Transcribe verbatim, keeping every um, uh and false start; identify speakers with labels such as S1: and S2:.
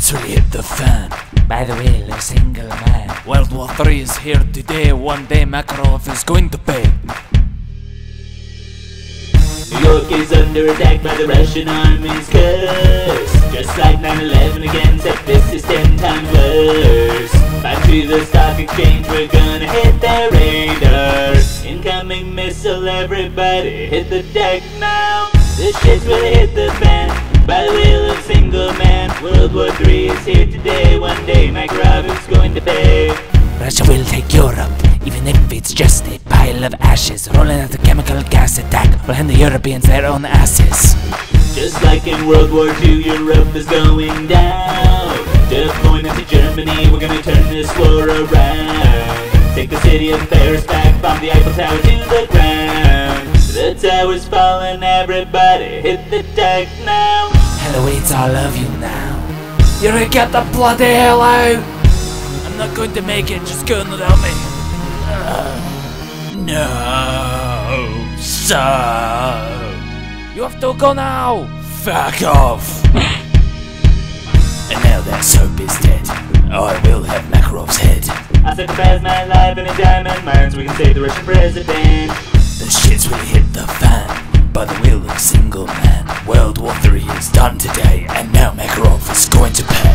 S1: shit's really hit the fan. By the will of single man. World War Three is here today. One day Makarov is going to pay.
S2: New York is under attack by the Russian army's curse. Just like nine eleven again, except this is ten times worse. Back to the stock exchange, we're gonna hit their radar. Incoming missile, everybody hit the deck now. This shit's really hit the fan. By the will of single man. World War Three is here today. One day Makarov is going to pay.
S1: Russia will take Europe, even if it's just a pile of ashes. Rolling out a chemical gas attack will hand the Europeans their own asses.
S2: Just like in World War Two, Europe is going down. Deploying into Germany, we're gonna turn this war around. Take the city of Paris back, bomb the Eiffel Tower to the ground. The tower's falling, everybody hit the deck now.
S1: Hello, it's all of you now. You're gonna get the bloody hell out. I'm not going to make it, just go without me. Uh, no, sir. You have to go now. Fuck off. And now that soap is dead, I will have Makarov's head.
S2: I sacrifice my life in a diamond mines, we can save the Russian president.
S1: The shit's really hit the fan, by the will of a single man. World War Three is done today, and now Makarov is going to pay.